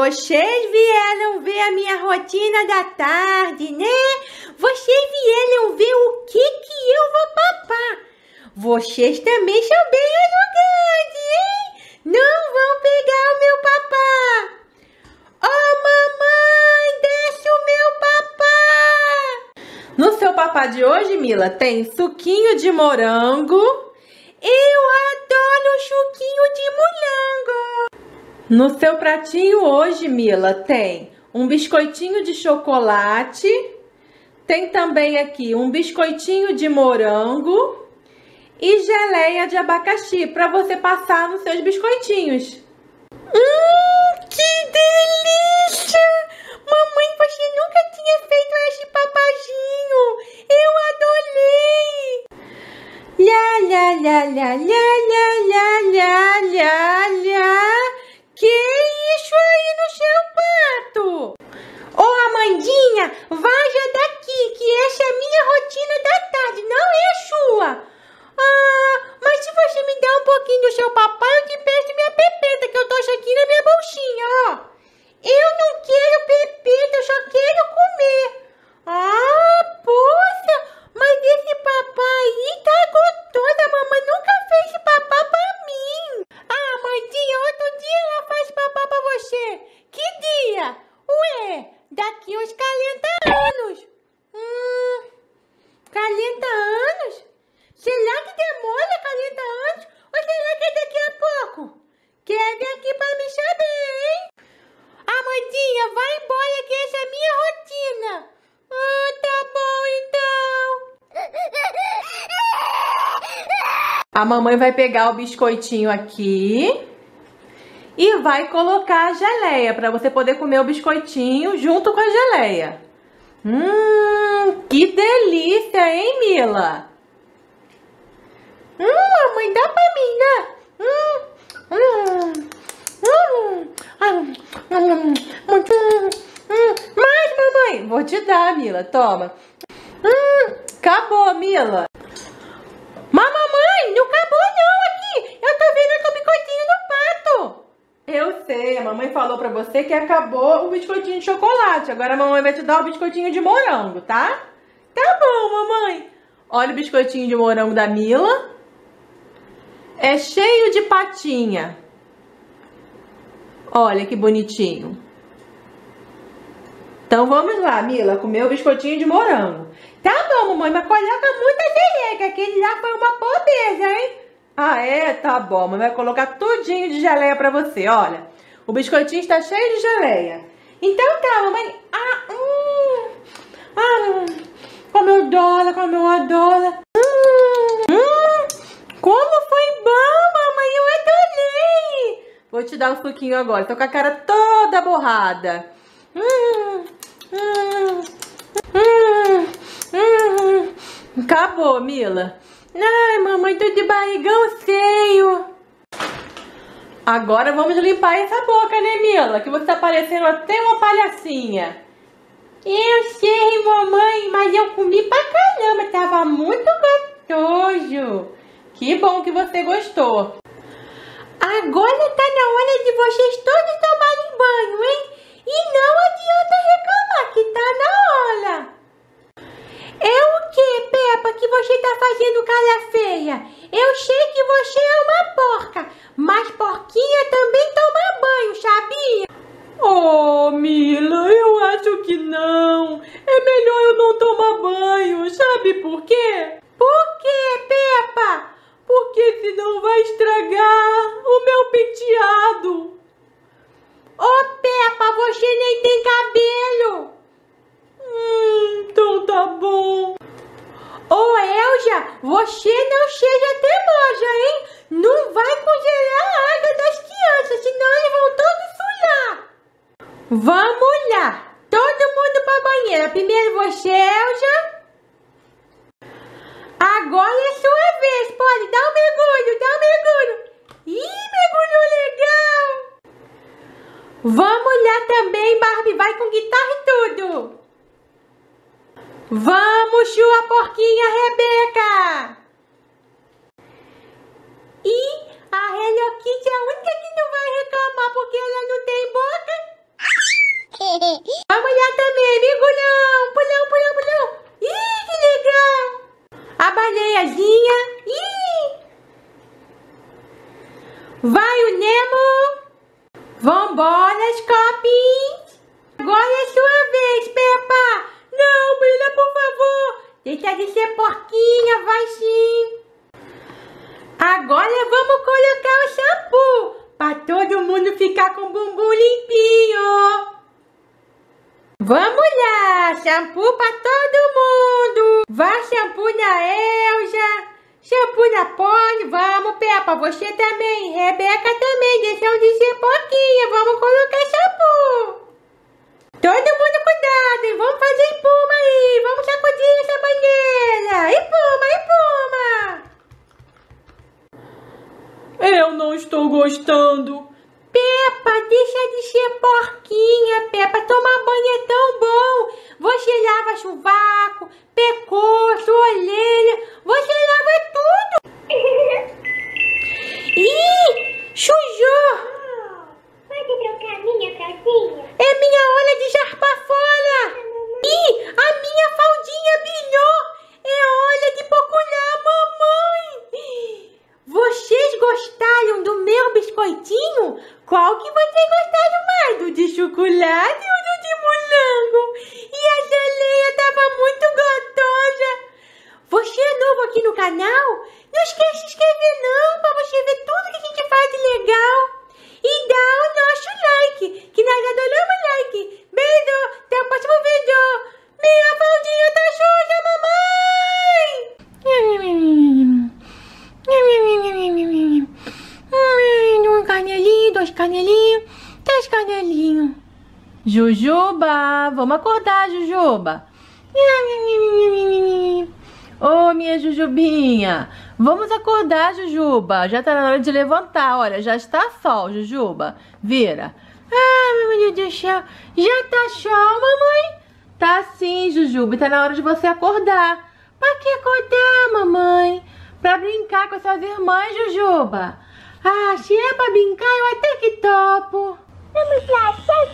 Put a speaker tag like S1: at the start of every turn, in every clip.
S1: Vocês vieram ver a minha rotina da tarde, né? Vocês vieram ver o que eu vou papar. Vocês também são bem arrogantes, hein? Não vão pegar o meu papá. Oh, mamãe, desce o meu papá. No seu papá de hoje, Mila, tem suquinho de morango. Eu adoro suquinho de morango. No seu pratinho hoje, Mila, tem um biscoitinho de chocolate. Tem também aqui um biscoitinho de morango e geleia de abacaxi para você passar nos seus biscoitinhos. Que delícia! Mamãe, você nunca tinha feito esse papazinho. Eu adorei! Lá, lá, lá, lá, lá, lá, lá, lá, lá. Que isso aí no seu prato? Ô, Amandinha, vaza daqui, que essa é a minha rotina da tarde, não é sua. Mas se você me der um pouquinho do seu papai, eu te peço minha pepeta, que eu tô aqui na minha bolsinha, ó. Eu não quero pepeta, eu só quero comer. Poxa, mas esse papai aí tá gostoso, a mamãe nunca fez esse papá pra mim. Amandinha, outro dia ela faz papá pra você. Que dia? Ué, daqui uns 40 anos. 40 anos? Será que demora 40 anos? Ou será que é daqui a pouco? Quer vir aqui pra me saber, hein? Amandinha, vai embora que essa é a minha rotina. Tá bom então. A mamãe vai pegar o biscoitinho aqui e vai colocar a geleia para você poder comer o biscoitinho junto com a geleia. Que delícia, hein, Mila? Mamãe, dá pra mim, né? Mais, mamãe. Vou te dar, Mila. Toma. Acabou, Mila. Mas, mamãe, não acabou não aqui. Eu tô vendo o biscoitinho do pato. Eu sei, a mamãe falou pra você que acabou o biscoitinho de chocolate. Agora a mamãe vai te dar o biscoitinho de morango, tá? Tá bom, mamãe. Olha o biscoitinho de morango da Mila. É cheio de patinha. Olha que bonitinho. Então vamos lá, Mila, comer o biscoitinho de morango. Tá bom, mamãe, mas coloca muita geleia, que aquele lá foi uma pobreza, hein? É? Tá bom, mamãe vai colocar tudinho de geleia pra você, olha. O biscoitinho está cheio de geleia. Então tá, mamãe. Como eu adoro. Como foi bom, mamãe, eu adorei. Vou te dar um suquinho agora, tô com a cara toda borrada. Acabou, Mila. Ai, mamãe, tô de barrigão cheio. Agora vamos limpar essa boca, né, Mila? Que você tá parecendo até uma palhacinha. Eu sei, mamãe, mas eu comi pra caramba. Tava muito gostoso. Que bom que você gostou. Agora tá na hora de vocês todos tomarem banho, hein? E não adianta reclamar que tá na hora. É o que, Peppa, que você tá fazendo cara feia? Eu sei que você é uma porca, mas porquinha também toma banho, sabia? Oh, Mila, eu acho que não. É melhor eu não tomar banho, sabe por quê? Por quê, Peppa? Porque senão vai estragar o meu penteado. Ô, Peppa, você nem tem cabelo. Então tá bom. Ô, Elja, você não seja teimosa, hein? Não vai congelar a água das crianças, senão eles vão todos sujar. Vamos lá. Todo mundo pra banheira. Primeiro você, Elja. Agora é sua vez, pode dar um mergulho, Ih, mergulho legal! Vamos lá também, Barbie, vai com guitarra e tudo! Vamos, sua porquinha Rebeca! E a Hello Kitty é a única que não vai reclamar porque ela não tem boca. Vamos lá também, mergulhão. Pulão, pulão, pulão. Ih, que legal. A baleiazinha. Ih. Vai o Nemo. Vambora, Scopy. Agora é sua vez, Peppa. Não, Bruna, por favor. Deixa de ser porquinha, vai sim. Agora vamos colocar o shampoo, para todo mundo ficar com o bumbum limpinho. Vamos lá, shampoo para todo mundo. Vai shampoo na Elja, shampoo na Pony. Vamos, Peppa, você também. Rebeca também, deixam de ser porquinha. Vamos colocar shampoo. Todo mundo cuidado, hein? Vamos fazer espuma aí. Vamos sacudir essa banheira. Espuma, espuma. Eu não estou gostando. Peppa, deixa de ser porquinha, Peppa. Tomar banho é tão bom. Você lava sovaco, pescoço, orelha. Você lava tudo. Ih, sujou.
S2: Pode trocar a minha calcinha?
S1: É minha hora de jarpar fora. Ih, a minha faldinha brilhou. É hora de procurar a mamãe. Vocês gostaram do meu biscoitinho? Qual que vocês gostaram mais? Do de chocolate ou do de morango? E a geleia estava muito gostosa. Você é novo aqui no canal? Não esquece de se inscrever não, para você ver tudo que a gente faz de legal. E dá o nosso like, que nós adoramos like. Beijo, até o próximo vídeo. Minha faldinha tá suja, mamãe. Um canelinho, 2 canelinhos, 3 canelinhos. Jujuba, vamos acordar, Jujuba. Ô, minha Jujubinha, vamos acordar, Jujuba. Já tá na hora de levantar, olha, já está sol, Jujuba. Vira. Ah, meu Deus do céu, já tá sol, mamãe? Tá sim, Jujuba, tá na hora de você acordar. Pra que acordar, mamãe? Pra brincar com essas irmãs, Jujuba. Ah, se é pra brincar, eu até que topo.
S2: Vamos lá, tchau,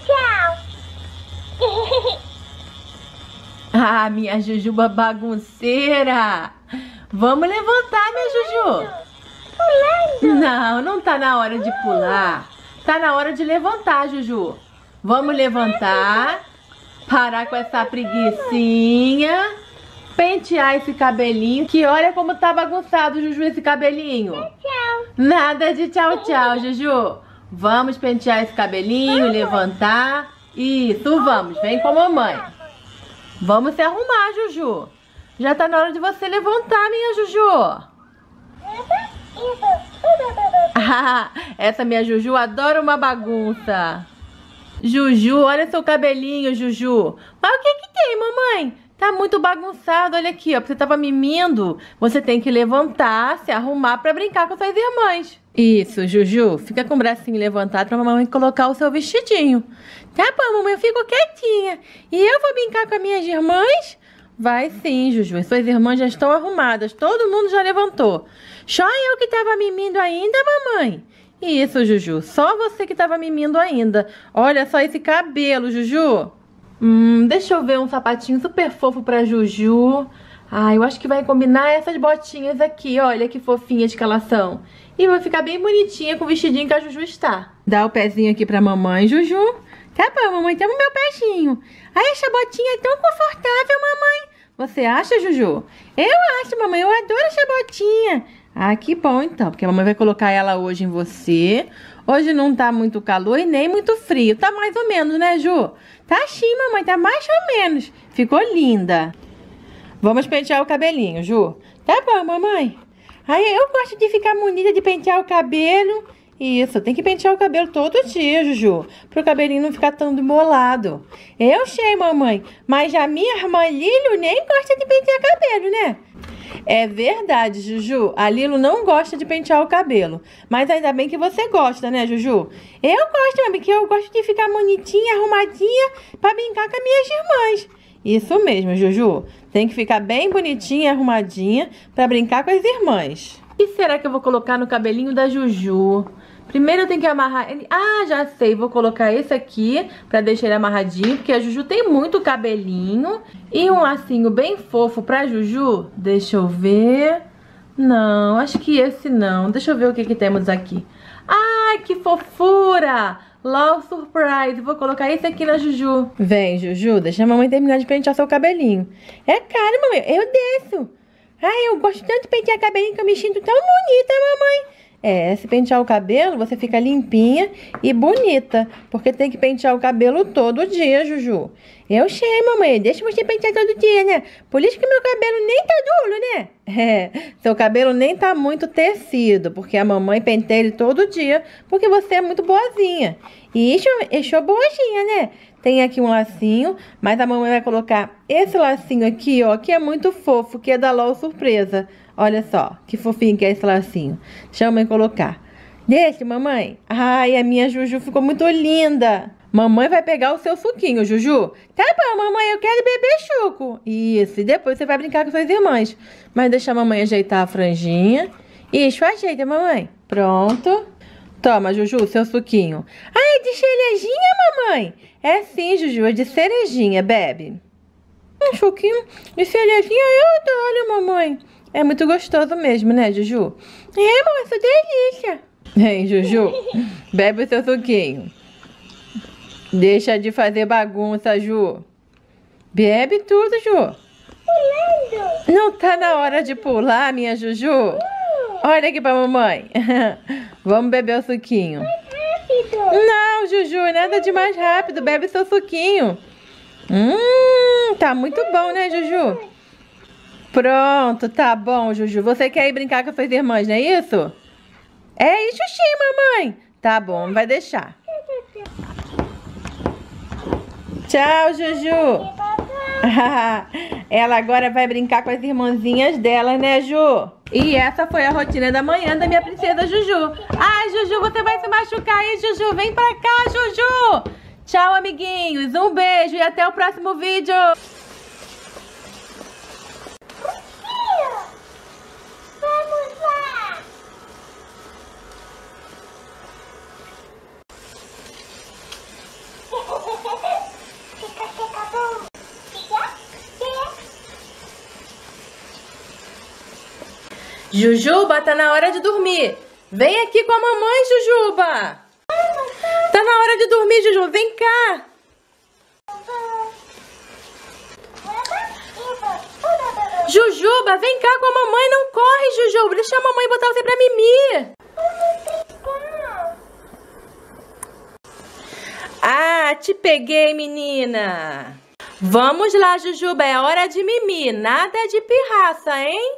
S2: tchau.
S1: Ah, minha Jujuba bagunceira. Vamos levantar, minha Juju.
S2: Pulando.
S1: Não, não tá na hora de pular. Tá na hora de levantar, Juju. Vamos levantar. Parar com essa preguicinha. Pentear esse cabelinho. Que olha como tá bagunçado, Juju, esse cabelinho.
S2: Tchau.
S1: Nada de tchau, tchau, Juju. Vamos pentear esse cabelinho, levantar. Isso, vamos. Vem com a mamãe. Vamos se arrumar, Juju. Já tá na hora de você levantar, minha Juju. Ah, essa minha Juju adora uma bagunça. Juju, olha seu cabelinho, Juju. Mas o que que tem, mamãe? Tá muito bagunçado, olha aqui, ó. Você tava mimindo. Você tem que levantar, se arrumar pra brincar com suas irmãs. Isso, Juju. Fica com o bracinho levantado pra mamãe colocar o seu vestidinho. Tá bom, mamãe, eu fico quietinha. E eu vou brincar com as minhas irmãs? Vai sim, Juju. As suas irmãs já estão arrumadas. Todo mundo já levantou. Só eu que tava mimindo ainda, mamãe? Isso, Juju. Só você que tava mimindo ainda. Olha só esse cabelo, Juju. Deixa eu ver um sapatinho super fofo pra Juju. Ah, eu acho que vai combinar essas botinhas aqui. Olha que fofinhas que elas são. E vai ficar bem bonitinha com o vestidinho que a Juju está. Dá o pezinho aqui pra mamãe, Juju. Tá bom, mamãe, toma o meu pezinho. Ai, essa botinha é tão confortável, mamãe. Você acha, Juju? Eu acho, mamãe. Eu adoro essa botinha. Ah, que bom então, porque a mamãe vai colocar ela hoje em você. Hoje não tá muito calor e nem muito frio. Tá mais ou menos, né, Ju? Tá sim, mamãe, tá mais ou menos. Ficou linda. Vamos pentear o cabelinho, Ju. Tá bom, mamãe. Ai, eu gosto de ficar munida de pentear o cabelo. Isso, tem que pentear o cabelo todo dia, Juju. Pro cabelinho não ficar tão embolado. Eu sei, mamãe. Mas a minha irmã Lilo nem gosta de pentear cabelo, né? É verdade, Juju. A Lilo não gosta de pentear o cabelo. Mas ainda bem que você gosta, né, Juju? Eu gosto, mãe, porque eu gosto de ficar bonitinha, arrumadinha pra brincar com as minhas irmãs. Isso mesmo, Juju. Tem que ficar bem bonitinha, arrumadinha pra brincar com as irmãs. E será que eu vou colocar no cabelinho da Juju? Primeiro eu tenho que amarrar ele. Ah, já sei. Vou colocar esse aqui pra deixar ele amarradinho, porque a Juju tem muito cabelinho. E um lacinho bem fofo pra Juju. Deixa eu ver. Não, acho que esse não. Deixa eu ver o que temos aqui. Ai, que fofura! Love Surprise. Vou colocar esse aqui na Juju. Vem, Juju. Deixa a mamãe terminar de pentear seu cabelinho. É claro, mamãe. Eu desço. Ai, eu gosto tanto de pentear cabelinho que eu me sinto tão bonita, mamãe. É, se pentear o cabelo, você fica limpinha e bonita. Porque tem que pentear o cabelo todo dia, Juju. Eu sei, mamãe. Deixa você pentear todo dia, né? Por isso que meu cabelo nem tá duro, né? É, seu cabelo nem tá muito tecido. Porque a mamãe penteia ele todo dia. Porque você é muito boazinha. E isso é boazinha, né? Tem aqui um lacinho, mas a mamãe vai colocar esse lacinho aqui, ó, que é muito fofo, que é da LOL Surpresa. Olha só, que fofinho que é esse lacinho. Deixa a mamãe colocar. Deixa, mamãe. Ai, a minha Juju ficou muito linda. Mamãe vai pegar o seu suquinho, Juju. Tá bom, mamãe, eu quero beber suco. Isso, e depois você vai brincar com suas irmãs. Mas deixa a mamãe ajeitar a franjinha. Isso, ajeita, mamãe. Pronto. Toma, Juju, seu suquinho. Ah, é de cerejinha, mamãe? É sim, Juju, é de cerejinha, bebe. Um suquinho de cerejinha eu adoro, mamãe. É muito gostoso mesmo, né, Juju? É, mamãe, isso é delícia. Hein, Juju, bebe o seu suquinho. Deixa de fazer bagunça, Ju. Bebe tudo, Ju.
S2: Pulando.
S1: Não tá na hora de pular, minha Juju? Olha aqui pra mamãe. Vamos beber o suquinho.
S2: Rápido.
S1: Não, Juju, nada de mais rápido. Bebe seu suquinho. Tá muito bom, né, Juju? Pronto, tá bom, Juju. Você quer ir brincar com as suas irmãs, não é isso? É isso sim, mamãe. Tá bom, vai deixar. Tchau, Juju. Ela agora vai brincar com as irmãzinhas dela, né, Ju? E essa foi a rotina da manhã da minha princesa Juju. Ai, Juju, você vai se machucar aí, Juju. Vem pra cá, Juju. Tchau, amiguinhos. Um beijo e até o próximo vídeo.
S2: Vamos lá. Fica bom.
S1: Jujuba, tá na hora de dormir. Vem aqui com a mamãe, Jujuba. Tá na hora de dormir, Juju. Vem cá. Jujuba, vem cá com a mamãe. Não corre, Jujuba. Deixa a mamãe botar você pra mimir. Ah, te peguei, menina. Vamos lá, Jujuba. É hora de mimir. Nada de pirraça, hein?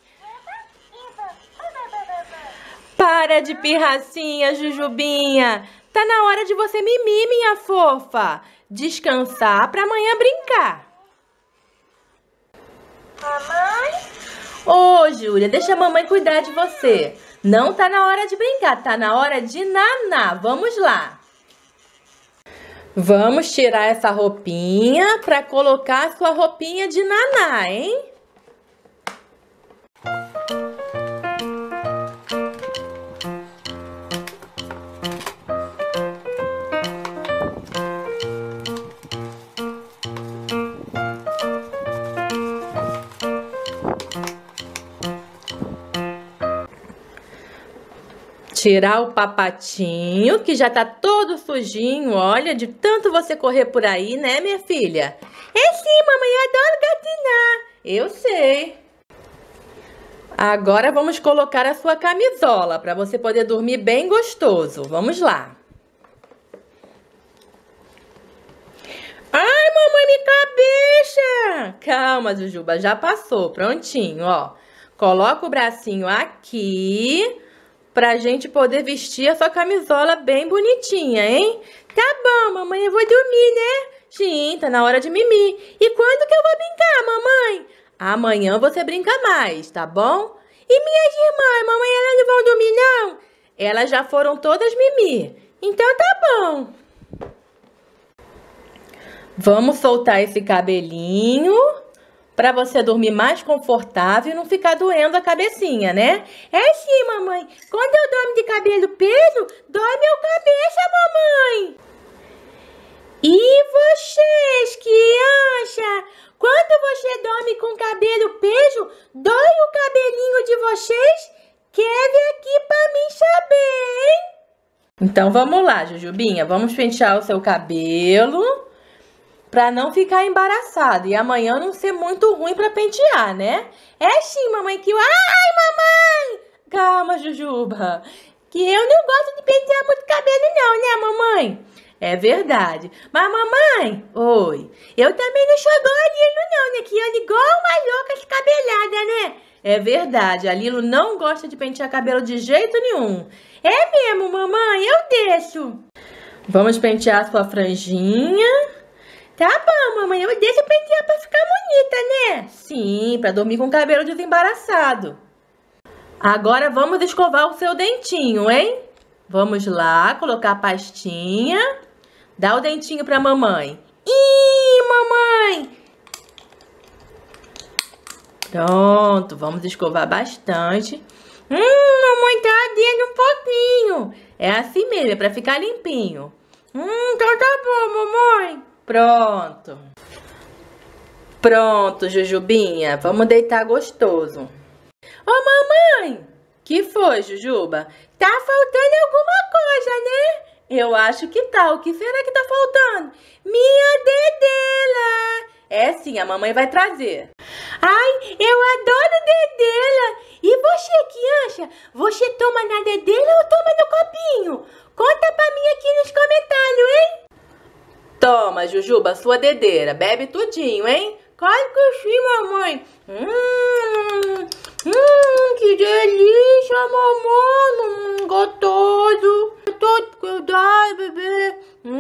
S1: Para de pirracinha, Jujubinha. Tá na hora de você mimir, minha fofa. Descansar pra amanhã brincar.
S2: Mamãe?
S1: Ô, Júlia, deixa a mamãe cuidar de você. Não tá na hora de brincar, tá na hora de naná. Vamos lá. Vamos tirar essa roupinha pra colocar a sua roupinha de naná, hein? Tirar o papatinho, que já tá todo sujinho, olha, de tanto você correr por aí, né, minha filha? É sim, mamãe, eu adoro gatinar. Eu sei. Agora vamos colocar a sua camisola, para você poder dormir bem gostoso. Vamos lá. Ai, mamãe, minha cabeça! Calma, Jujuba, já passou, prontinho, ó. Coloca o bracinho aqui, pra gente poder vestir a sua camisola bem bonitinha, hein? Tá bom, mamãe, eu vou dormir, né? Sim, tá na hora de mimir. E quando que eu vou brincar, mamãe? Amanhã você brinca mais, tá bom? E minhas irmãs, mamãe, elas não vão dormir, não? Elas já foram todas mimir. Então tá bom. Vamos soltar esse cabelinho Pra você dormir mais confortável e não ficar doendo a cabecinha, né? É sim, mamãe. Quando eu dormo de cabelo preso, dói meu cabeça, mamãe. E vocês, criança? Quando você dorme com cabelo preso, dói o cabelinho de vocês? Quer aqui pra mim saber, hein? Então vamos lá, Jujubinha. Vamos pentear o seu cabelo pra não ficar embaraçado e amanhã não ser muito ruim pra pentear, né? É sim, mamãe, que... Ai, mamãe! Calma, Jujuba. Que eu não gosto de pentear muito cabelo não, né, mamãe? É verdade. Mas, mamãe, oi, eu também não sou igual a Lilo não, né? Que anda igual uma louca descabelada, né? É verdade, a Lilo não gosta de pentear cabelo de jeito nenhum. É mesmo, mamãe, eu deixo. Vamos pentear a sua franjinha. Tá bom, mamãe, eu deixo pentear pra ficar bonita, né? Sim, pra dormir com o cabelo desembaraçado. Agora vamos escovar o seu dentinho, hein? Vamos lá, colocar a pastinha. Dá o dentinho pra mamãe. Ih, mamãe! Pronto, vamos escovar bastante. Mamãe, tá ardendo um pouquinho. É assim mesmo, é pra ficar limpinho. Então tá bom, mamãe. Pronto. Pronto, Jujubinha. Vamos deitar gostoso. Ô, mamãe! Que foi, Jujuba? Tá faltando alguma coisa, né? Eu acho que tá. O que será que tá faltando? Minha dedela! É sim, a mamãe vai trazer. Ai, eu adoro dedela! E você, criança? Você toma na dedela ou toma no copinho? Conta pra mim aqui nos comentários, hein? Toma, Jujuba, sua dedeira. Bebe tudinho, hein? Claro que sim, mamãe. Que delícia, mamãe. Gostoso. Todo cuidado, bebê.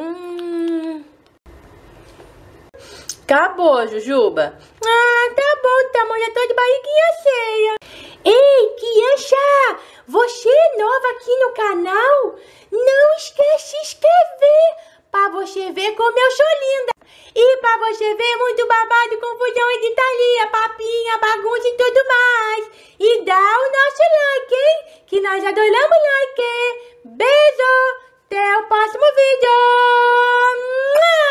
S1: Acabou, Jujuba. Tá bom, tamanho. Já tô de barriguinha cheia. Ei, criança, você é nova aqui no canal? Não esquece de se inscrever pra você ver como eu sou linda. E pra você ver muito babado, confusão e gritaria, papinha, bagunça e tudo mais. E dá o nosso like, hein? Que nós adoramos like. Beijo! Até o próximo vídeo!